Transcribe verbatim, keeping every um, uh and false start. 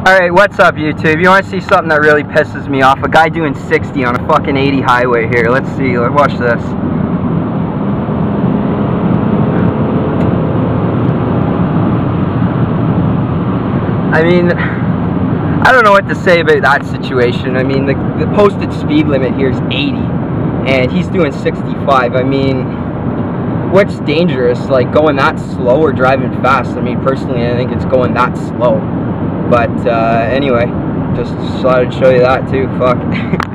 Alright, what's up YouTube? You want to see something that really pisses me off? A guy doing sixty on a fucking eighty highway here. Let's see, let's watch this. I mean, I don't know what to say about that situation. I mean, the, the posted speed limit here is eighty, and he's doing sixty-five. I mean, what's dangerous, like going that slow or driving fast? I mean, personally, I think it's going that slow. But uh, anyway, just thought I'd show you that too. Fuck.